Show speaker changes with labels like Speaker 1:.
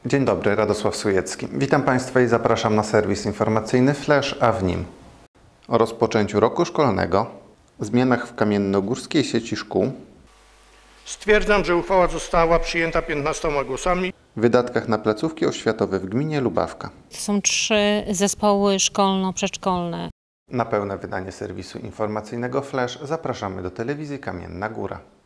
Speaker 1: Dzień dobry, Radosław Sujecki. Witam Państwa i zapraszam na serwis informacyjny Flash, a w nim o rozpoczęciu roku szkolnego, zmianach w kamiennogórskiej sieci szkół,
Speaker 2: Stwierdzam, że uchwała została przyjęta 15 głosami.
Speaker 1: wydatkach na placówki oświatowe w gminie Lubawka.
Speaker 3: Są 3 zespoły szkolno-przedszkolne.
Speaker 1: Na pełne wydanie serwisu informacyjnego Flash zapraszamy do telewizji Kamienna Góra.